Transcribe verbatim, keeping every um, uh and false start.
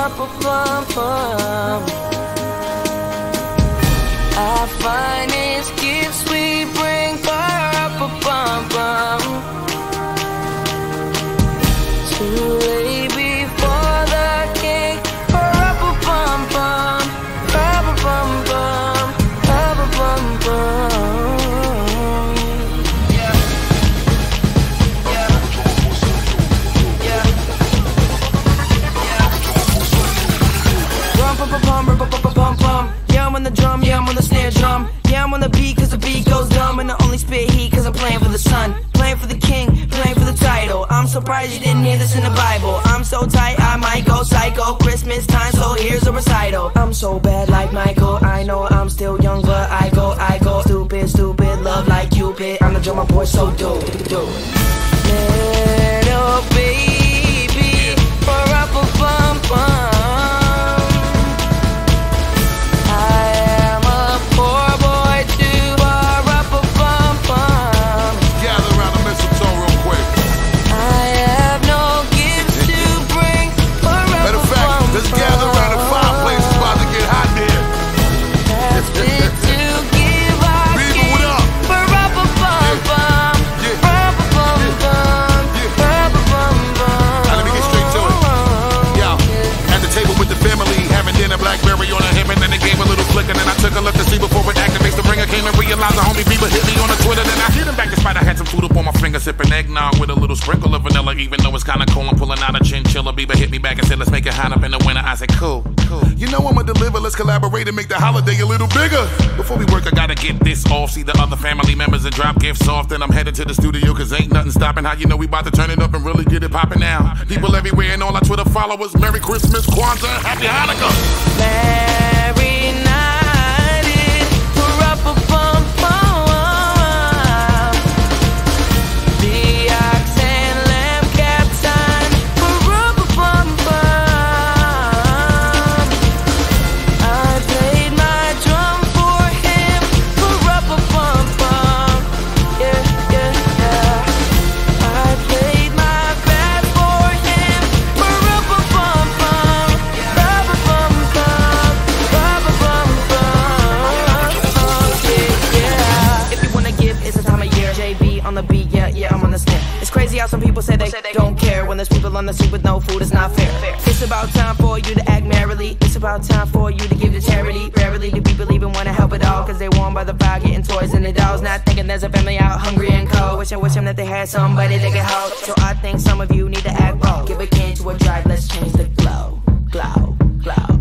Ba-ba-bum-bum. Our finest gifts we bring. Ba-ba-bum-bum. To lay before the king. Ba-ba-bum-bum. Ba-ba-bum-bum. Ba-ba-bum-bum. Yeah, I'm on the drum, yeah, I'm on the snare drum. Yeah, I'm on the beat cause the beat goes dumb. And I only spit heat cause I'm playing for the sun, playing for the king, playing for the title. I'm surprised you didn't hear this in the Bible. I'm so tight, I might go psycho. Christmas time, so here's a recital. I'm so bad like Michael, I know I'm still young, but I go, I go stupid, stupid, love like Cupid. I'm the drummer boy, so do, do. Little baby, ba-ra-ba-bum-bum. And then I took a look to see before it activates. The ringer came and realized the homie Bieber hit me on the Twitter. Then I hit him back despite I had some food up on my finger, sipping eggnog with a little sprinkle of vanilla. Even though it's kinda cold, I'm pulling out a chinchilla. Bieber hit me back and said, let's make it hot up in the winter. I said, cool, cool. You know I'ma deliver, let's collaborate and make the holiday a little bigger. Before we work, I gotta get this off, see the other family members and drop gifts off. Then I'm headed to the studio cause ain't nothing stopping. How you know we about to turn it up and really get it popping now? People everywhere and all our Twitter followers, Merry Christmas, Kwanzaa, Happy Hanukkah. Merry night. How some people say they don't care when there's people on the street with no food. It's not fair. It's about time for you to act merrily. It's about time for you to give to charity. Rarely do people even want to help at all, cause they warm by the fire, getting toys and the dolls, not thinking there's a family out hungry and cold. Wishing, wishing that they had somebody they could hold. So I think some of you need to act bold. Give a can to a drive, let's change the glow, glow, glow.